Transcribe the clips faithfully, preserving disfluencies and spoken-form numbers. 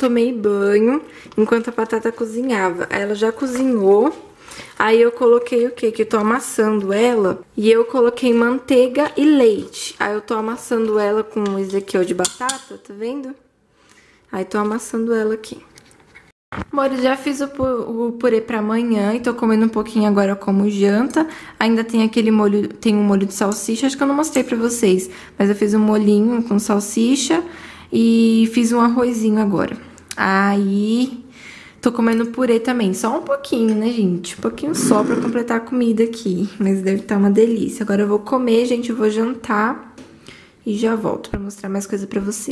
tomei banho enquanto a batata cozinhava. Ela já cozinhou. Aí eu coloquei o que? Que eu tô amassando ela. E eu coloquei manteiga e leite. Aí eu tô amassando ela com esse aqui, ó, de batata, tá vendo? Aí tô amassando ela aqui. Amor, já fiz o, pu o purê pra amanhã e tô comendo um pouquinho agora como janta. Ainda tem aquele molho, tem um molho de salsicha, acho que eu não mostrei pra vocês. Mas eu fiz um molhinho com salsicha e fiz um arrozinho agora. Aí, tô comendo purê também, só um pouquinho, né, gente? Um pouquinho só pra completar a comida aqui, mas deve estar uma delícia. Agora eu vou comer, gente, eu vou jantar e já volto pra mostrar mais coisa pra vocês.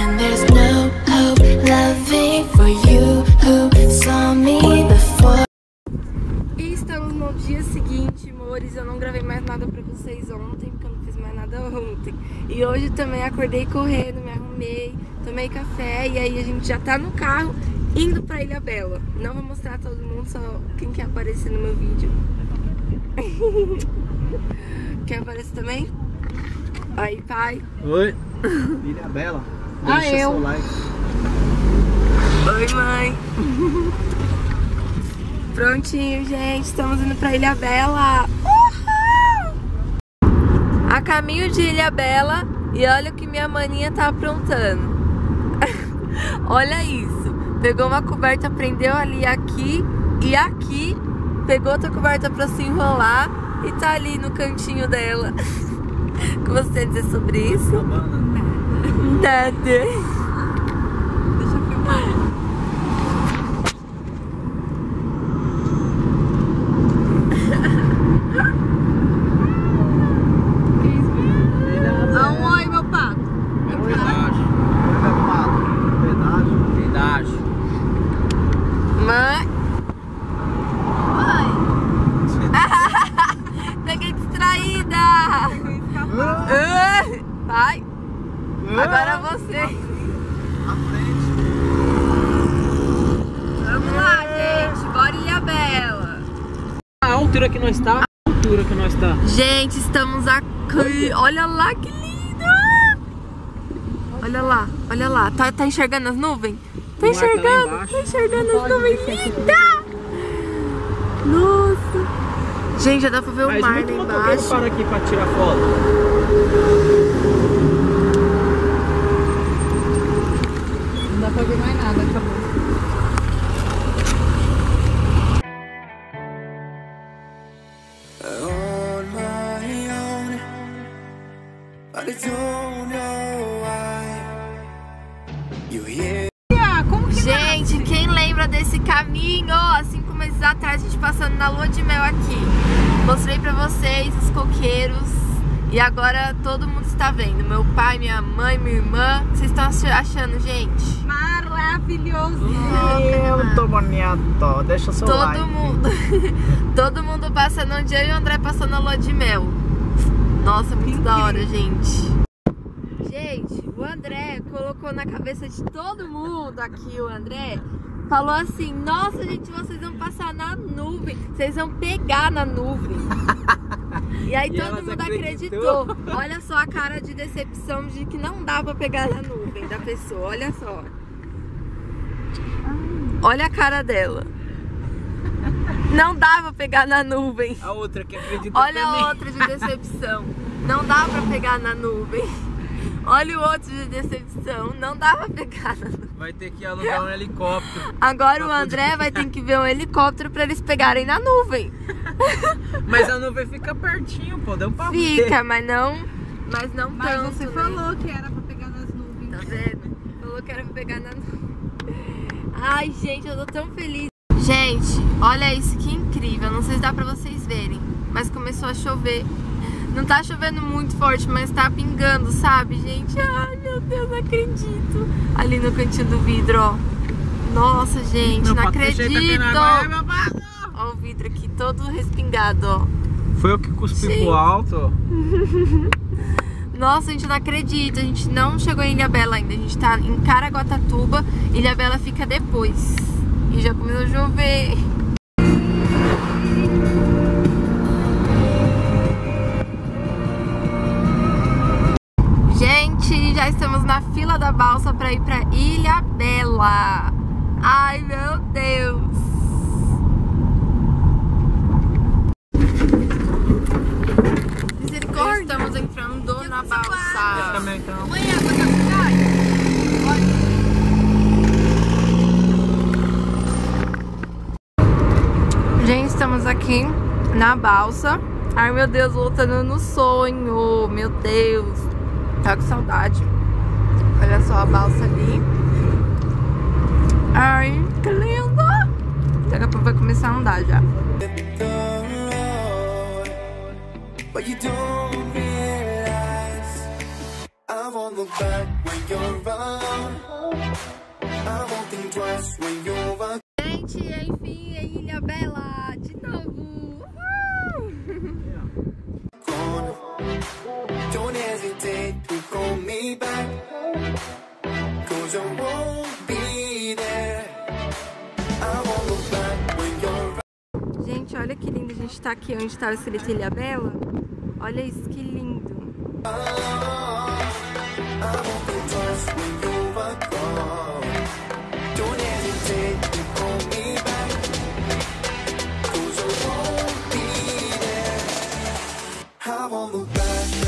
E estamos no dia seguinte, amores. Eu não gravei mais nada pra vocês ontem, porque eu não fiz mais nada ontem. E hoje também acordei correndo, me arrumei, tomei café e aí a gente já tá no carro indo pra Ilhabela. Não vou mostrar todo mundo, só quem quer aparecer no meu vídeo. Quer aparecer também? Aí, pai. Oi. Ilhabela. Ah, deixa eu. seu like. Oi, mãe. Prontinho, gente. Estamos indo pra Ilhabela. Uhul! A caminho de Ilhabela. E olha o que minha maninha tá aprontando. Olha isso. Pegou uma coberta, prendeu ali, aqui e aqui. Pegou outra coberta pra se enrolar. E tá ali no cantinho dela. O que você tem a dizer sobre isso? Nada. Deixa eu filmar. Vai. Agora você. À frente. Vamos lá, gente. Bora Ilhabela. A altura que nós tá. A altura que nós tá. Gente, estamos aqui. Olha lá que linda. Olha lá, olha lá. Tá, tá enxergando as nuvens? Tá enxergando? Tá enxergando as nuvens? Linda. Nossa. Gente, já dá pra ver o Mas mar lá Mas embaixo. para aqui pra tirar foto. Não dá pra ver mais nada, acabou. Gente, quem lembra desse caminho? Há cinco meses atrás a gente passando na lua de mel aqui. Mostrei pra vocês os coqueiros e agora todo mundo está vendo. Meu pai, minha mãe, minha irmã. O que vocês estão achando, gente? Maravilhoso! Eu tô bonito. Deixa seu todo like. Todo mundo. Todo mundo passando um dia e o André passando na lua de mel. Nossa, muito da hora, gente. Gente, o André colocou na cabeça de todo mundo aqui, o André falou assim: nossa, gente, vocês vão passar na nuvem, vocês vão pegar na nuvem. E aí E todo elas mundo acreditou. acreditou. Olha só a cara de decepção de que não dá pra pegar na nuvem da pessoa, olha só. Olha a cara dela. Não dá pra pegar na nuvem. A outra que acreditou Olha também. a outra de decepção. Não dá pra pegar na nuvem. Olha o outro de decepção. Não dá pra pegar na nuvem. Vai ter que alugar um helicóptero. Agora o André vai ter que ver um helicóptero pra eles pegarem na nuvem. Mas a nuvem fica pertinho, pô. Deu pra ver. Fica, mas não, mas não Mas tanto, você né? falou que era pra pegar nas nuvens. Tá vendo? Falou que era pra pegar na nuvem. Ai, gente, eu tô tão feliz. Gente, olha isso, que incrível. Não sei se dá pra vocês verem, mas começou a chover. Não tá chovendo muito forte, mas tá pingando, sabe, gente? Ai, meu Deus, não acredito. Ali no cantinho do vidro, ó. Nossa, gente, Meu não pato, deixa aí, acredito. tá tendo água. Ai, meu pato. Ó o vidro aqui todo respingado, ó. Foi eu que cuspi Sim. pro alto. Nossa, a gente não acredita. A gente não chegou em Ilhabela ainda. A gente tá em Caraguatatuba. Ilhabela fica depois. E já começou a chover. Gente, já estamos na fila da balsa pra ir pra Ilhabela. lá. Ai, meu Deus. Misericórdia. Estamos entrando na balsa. Eu também, então. Mãe, a água tá com gás? Gente, estamos aqui na balsa. Ai, meu Deus, voltando no sonho. Meu Deus. Tá com saudade. Olha só a balsa ali. Ai, que lindo. Daqui a pouco vai começar a andar já. Gente, enfim, em Ilha Bela, de novo. Don't hesitate to call me back, 'cause I won't be there. I won't look back when you're. Gente, olha que lindo a gente tá aqui onde tá escrito Ilha Bela. Olha isso, que lindo. I won't think twice when you're gone. Don't hesitate to call me back, 'cause I won't be there. I won't look back.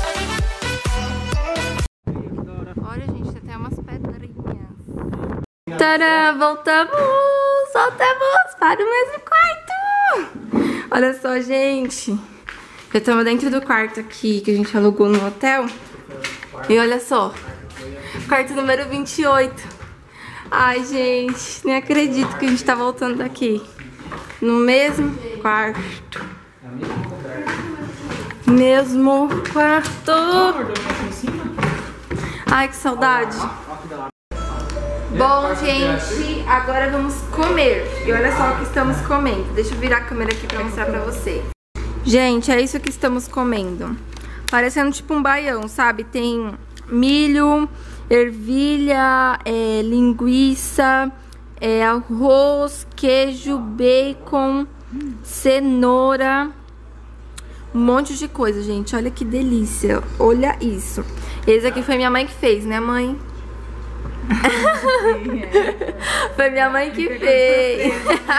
Olha, gente, tem até umas pedrinhas. Tadã, voltamos! Voltamos para o mesmo quarto! Olha só, gente. Já estamos dentro do quarto aqui que a gente alugou no hotel. E olha só. Quarto número vinte e oito. Ai, gente, nem acredito que a gente tá voltando daqui. No mesmo quarto. Mesmo quarto. Ai, que saudade. Bom, gente, agora vamos comer. E olha só o que estamos comendo. Deixa eu virar a câmera aqui pra mostrar pra vocês. Gente, é isso que estamos comendo. Parecendo tipo um baião, sabe? Tem milho, ervilha, é, linguiça, é, arroz, queijo, bacon, cenoura. Um monte de coisa, gente. Olha que delícia. Olha isso. Esse aqui foi minha mãe que fez, né, mãe? Foi minha mãe que fez.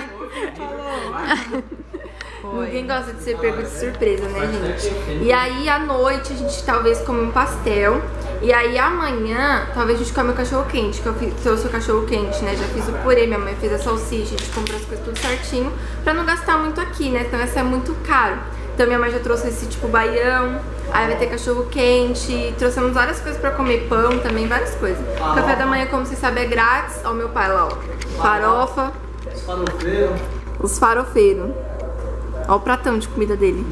Ninguém gosta de ser pego de surpresa, né, gente? E aí, à noite, a gente talvez come um pastel. E aí, amanhã, talvez a gente come o cachorro-quente. Que eu fiz, trouxe o cachorro-quente, né? Já fiz o purê, minha mãe fez a salsicha. A gente comprou as coisas tudo certinho. Pra não gastar muito aqui, né? Então, essa é muito caro. Então, minha mãe já trouxe esse tipo baião. Aí vai ter cachorro-quente. Trouxemos várias coisas pra comer, pão também, várias coisas. O café da manhã, como vocês sabem, é grátis. Ó, o meu pai lá, ó. Farofa. Os farofeiros. Os farofeiros. Ó o pratão de comida dele.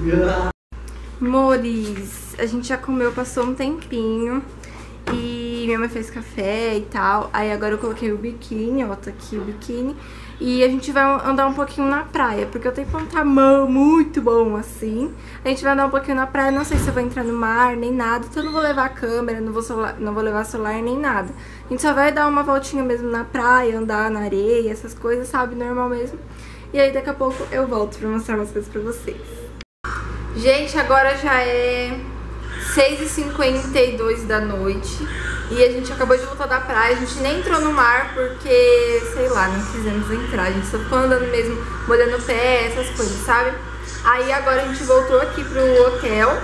Amores, a gente já comeu, passou um tempinho. E minha mãe fez café e tal. Aí agora eu coloquei o biquíni, ó, tá aqui o biquíni. E a gente vai andar um pouquinho na praia, porque o tempo não tá muito bom assim. A gente vai andar um pouquinho na praia, não sei se eu vou entrar no mar, nem nada. Então eu não vou levar a câmera, não vou, celular, não vou levar celular, nem nada. A gente só vai dar uma voltinha mesmo na praia, andar na areia, essas coisas, sabe, normal mesmo. E aí daqui a pouco eu volto pra mostrar umas coisas pra vocês. Gente, agora já é seis e cinquenta e dois da noite. E a gente acabou de voltar da praia. A gente nem entrou no mar porque, sei lá, não quisemos entrar. A gente só ficou andando mesmo, molhando o pé, essas coisas, sabe? Aí agora a gente voltou aqui pro hotel.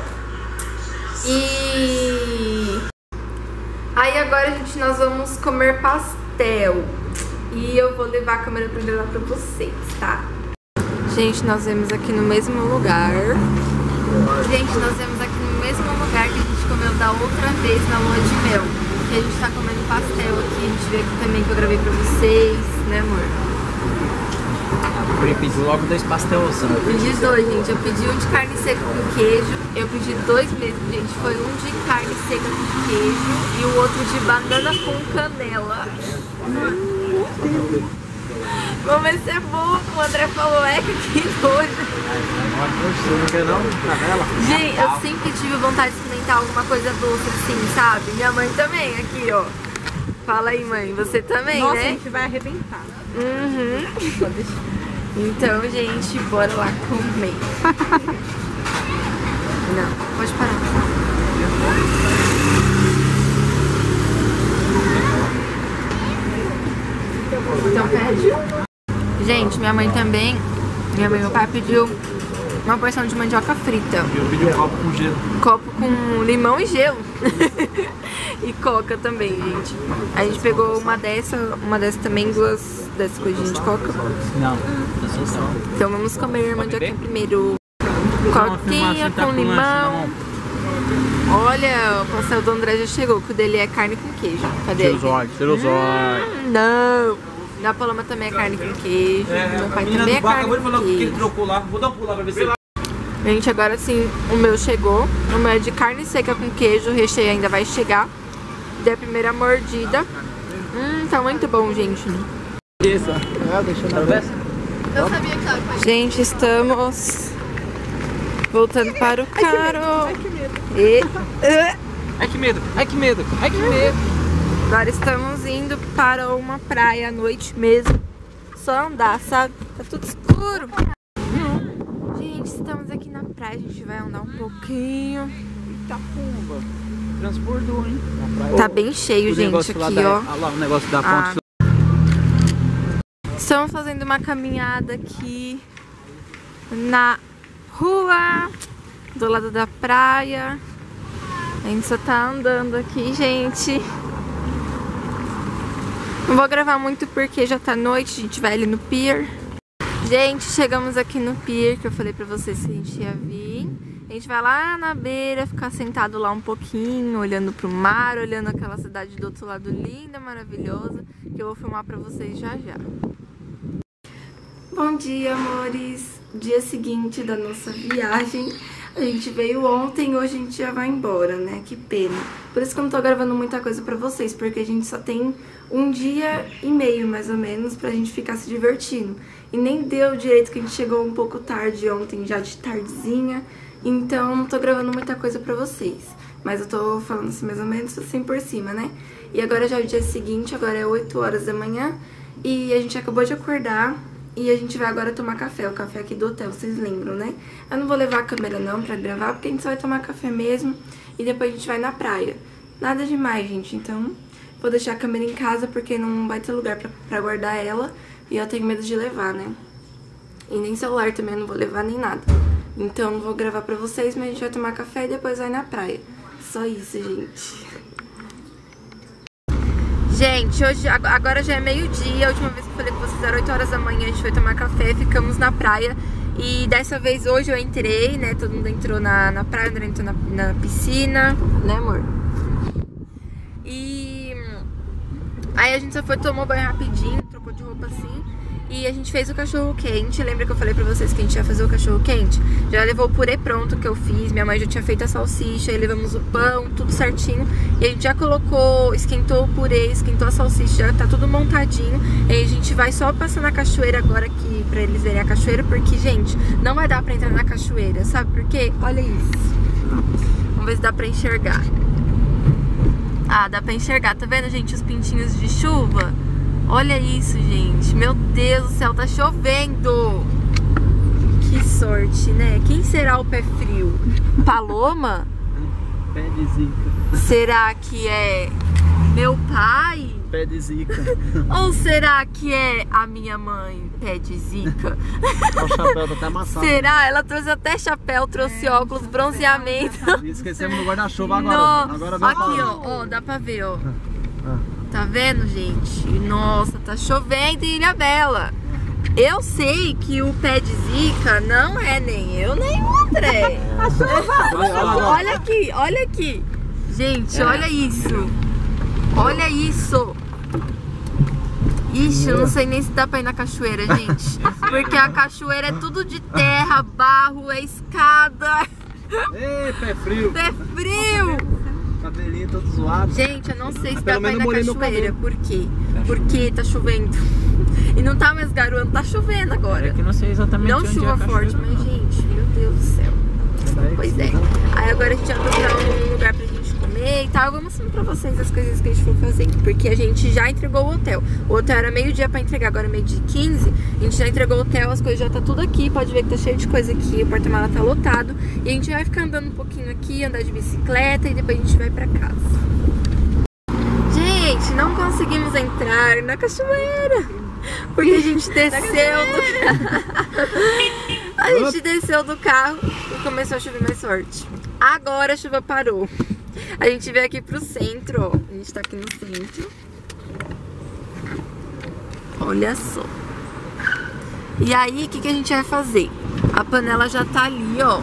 E... aí agora, gente, nós vamos comer pastel. E eu vou levar a câmera pra gravar pra vocês, tá? Gente, nós vemos aqui no mesmo lugar. Gente, nós vemos aqui no mesmo lugar que a gente comeu da outra vez na lua de mel. E a gente tá comendo pastel aqui. A gente veio aqui também que eu gravei pra vocês, né, amor? Eu pedi logo dois pastéis. Eu pedi dois, gente. Eu pedi um de carne seca com queijo. Eu pedi dois mesmo, gente. Foi um de carne seca com queijo e o outro de banana com canela. Vamos ver se é bom. O André falou, é que nojo. Gente, eu sempre tive vontade de experimentar alguma coisa doce assim, sabe? Minha mãe também, aqui, ó. Fala aí, mãe. Você também, Nossa, né? a gente vai arrebentar. Uhum. Então, gente, bora lá comer. Não, pode parar. Então pede. Gente, minha mãe também, minha mãe e meu pai pediu uma porção de mandioca frita. Eu pedi um copo com gelo. Copo com limão e gelo. E coca também, gente. A gente pegou uma dessa, uma dessa também, duas dessas coisinhas de coca. Não, eu sou só. Então vamos comer mandioca primeiro. Coquinha com limão. Olha, o pastel do André já chegou, que o dele é carne com queijo. Cadê? Tira os olhos, tira os olhos. Hum, não. Da Paloma também é carne com queijo. É, meu pai a menina também é do bar carne acabou de com falar que ele queijo. trocou lá. Vou dar um pulo lá pra ver se ele... Gente, agora sim, o meu chegou. O meu é de carne seca com queijo, o recheio ainda vai chegar. Dei a primeira mordida. Hum, tá muito bom, gente. Isso. É, deixa eu ver. Eu sabia que tava com Gente, estamos voltando para o carro. Ai, que medo. E... Ai que medo, ai que medo, ai que medo. Agora estamos indo para uma praia à noite mesmo. Só andar, sabe? Tá tudo escuro. Gente, estamos aqui na praia. A gente vai andar um pouquinho. Itapumba. Transbordou, hein? Tá bem cheio, O gente, negócio lá aqui, da- ó. Olha lá o negócio da Ah. ponte. Estamos fazendo uma caminhada aqui na rua, do lado da praia. A gente só tá andando aqui, gente. Não vou gravar muito porque já tá noite, a gente vai ali no pier. Gente, chegamos aqui no pier, que eu falei pra vocês que a gente ia vir. A gente vai lá na beira, ficar sentado lá um pouquinho, olhando pro mar, olhando aquela cidade do outro lado linda, maravilhosa, que eu vou filmar pra vocês já já. Bom dia, amores! Dia seguinte da nossa viagem. A gente veio ontem, hoje a gente já vai embora, né? Que pena. Por isso que eu não tô gravando muita coisa pra vocês, porque a gente só tem um dia e meio, mais ou menos, pra gente ficar se divertindo. E nem deu direito que a gente chegou um pouco tarde ontem, já de tardezinha. Então não tô gravando muita coisa pra vocês. Mas eu tô falando assim mais ou menos assim por cima, né? E agora já é o dia seguinte, agora é oito horas da manhã. E a gente acabou de acordar. E a gente vai agora tomar café, o café aqui do hotel, vocês lembram, né? Eu não vou levar a câmera não pra gravar, porque a gente só vai tomar café mesmo. E depois a gente vai na praia. Nada demais, gente, então vou deixar a câmera em casa, porque não vai ter lugar pra, pra guardar ela. E eu tenho medo de levar, né? E nem celular também eu não vou levar, nem nada. Então não vou gravar pra vocês, mas a gente vai tomar café e depois vai na praia. Só isso, gente. Gente, hoje, agora já é meio-dia, a última vez que eu falei com vocês era oito horas da manhã, a gente foi tomar café, ficamos na praia. E dessa vez hoje eu entrei, né, todo mundo entrou na, na praia, André entrou na, na piscina, né amor? E aí a gente só foi, tomou banho rapidinho, trocou de roupa assim. E a gente fez o cachorro quente. Lembra que eu falei pra vocês que a gente ia fazer o cachorro quente? Já levou o purê pronto que eu fiz. Minha mãe já tinha feito a salsicha. Aí levamos o pão, tudo certinho. E a gente já colocou, esquentou o purê, esquentou a salsicha. Já tá tudo montadinho. E aí a gente vai só passar na cachoeira agora aqui pra eles verem a cachoeira. Porque, gente, não vai dar pra entrar na cachoeira. Sabe por quê? Olha isso. Vamos ver se dá pra enxergar. Ah, dá pra enxergar. Tá vendo, gente, os pintinhos de chuva? Olha isso, gente. Meu Deus do céu, tá chovendo. Que sorte, né? Quem será o pé frio? Paloma? Pé de zica. Será que é meu pai? Pé de zica. Ou será que é a minha mãe, pé de zica? O chapéu tá até amassado. Será? Ela trouxe até chapéu, trouxe é, óculos, bronzeamento. Esquecemos no guarda-chuva agora. Não. Agora aqui, ó, ó, dá pra ver, ó. Tá vendo, gente? Nossa, tá chovendo em Ilhabela. Eu sei que o pé de zica não é nem eu, nem o André. Olha aqui, olha aqui. Gente, olha isso. Olha isso. Ixi, eu não sei nem se dá pra ir na cachoeira, gente. Porque a cachoeira é tudo de terra, barro, é escada. Ei, pé frio. Pé frio. Cabelinho todo zoado. Gente, eu não sei se Pelo dá pra ir na menos cachoeira. Por quê? Porque tá chovendo. E não tá mais garoando, tá chovendo agora. É que não sei exatamente Não onde chuva é a forte, cachoeira, mas não. gente, meu Deus do céu. Pois é. Aí agora a gente vai procurar um lugar pra gente comer e tal. Eu vou mostrando pra vocês as coisas que a gente for fazendo. Porque a gente já entregou o hotel. O hotel era meio-dia pra entregar, agora é meio-dia e quinze. A gente já entregou o hotel, as coisas já tá tudo aqui. Pode ver que tá cheio de coisa aqui. O porta-mala tá lotado. E a gente vai ficar andando um pouquinho aqui, andar de bicicleta e depois a gente vai pra casa. Gente, não conseguimos entrar na cachoeira. Porque a gente desceu do A gente desceu do carro e começou a chover mais forte. Agora a chuva parou. A gente veio aqui pro centro, ó. A gente tá aqui no centro. Olha só. E aí, o que, que a gente vai fazer? A panela já tá ali, ó.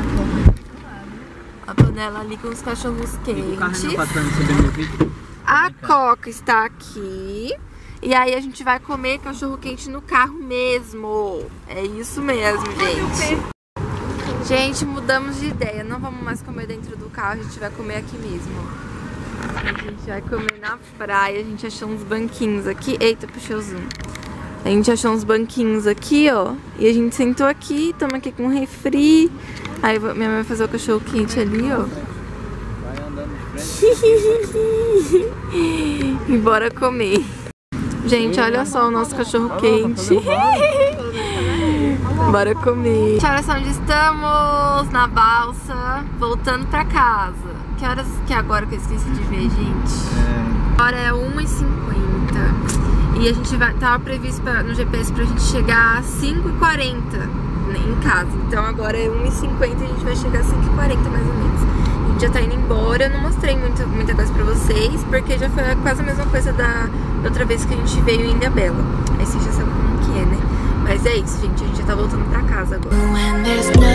A panela ali com os cachorros quentes. A Coca está aqui. E aí a gente vai comer cachorro quente no carro mesmo. É isso mesmo, gente. Gente, mudamos de ideia. Não vamos mais comer dentro do carro, a gente vai comer aqui mesmo. A gente vai comer na praia. A gente achou uns banquinhos aqui. Eita, puxei o zoom. A gente achou uns banquinhos aqui, ó. E a gente sentou aqui, estamos aqui com refri. Aí minha mãe vai fazer o cachorro quente ali, ó. Vai andando de frente. E bora comer. Gente, olha só o nosso cachorro quente. Bora comer. Que horas onde estamos? Na balsa, voltando pra casa. Que horas que é agora que eu esqueci de ver, gente? Agora é uma e cinquenta. E a gente vai, tava previsto pra, no G P S pra gente chegar às cinco e quarenta em casa. Então agora é uma e cinquenta e a gente vai chegar às cinco e quarenta mais ou menos. A gente já tá indo embora. Eu não mostrei muita, muita coisa pra vocês, porque já foi quase a mesma coisa da outra vez que a gente veio em Ilhabela. Aí vocês já sabem como que é, né? Mas é isso, gente. A gente já tá voltando pra casa agora.